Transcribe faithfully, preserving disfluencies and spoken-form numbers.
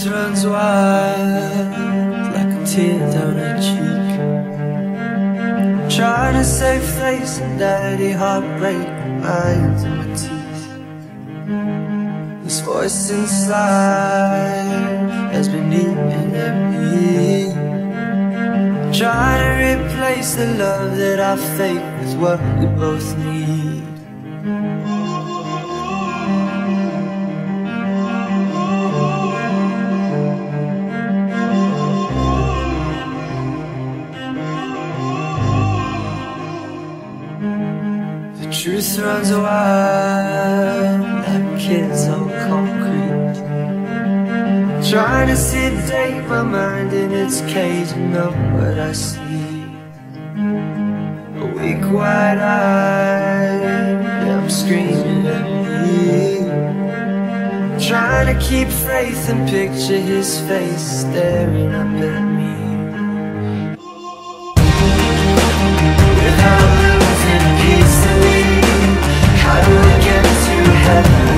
truth runs wild like a tear down her cheek. Trying to save face and daddy heartbreak binds in my teeth. This voice inside has been eating at me, trying to replace the love that I fake with what we both need. The truth runs wild like kids on concrete, trying to sedate my mind in its cage and know what I see. A weak wide-eyed, yeah, I'm screaming at me, trying to keep faith and picture his face staring up at me. Without losing easily, how do we get to heaven?